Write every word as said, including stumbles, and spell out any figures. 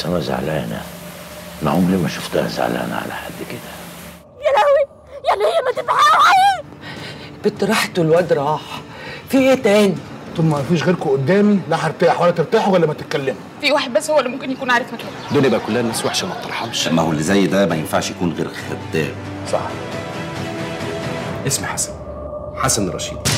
سما زعلانة، ما عمري ما شفتها زعلانة على حد كده. يا لهوي، يعني هي ما تبقى البت راحت والواد راح، في ايه تاني؟ طول ما مفيش غيركم قدامي لا هرتاح ولا ترتاحوا ولا ما تتكلموا. في واحد بس هو اللي ممكن يكون عارف مكانه. الدنيا بقى كلها الناس وحشه ما ترحمش. ما هو اللي زي ده ما ينفعش يكون غير خدام. صح. اسمي حسن، حسن رشيد.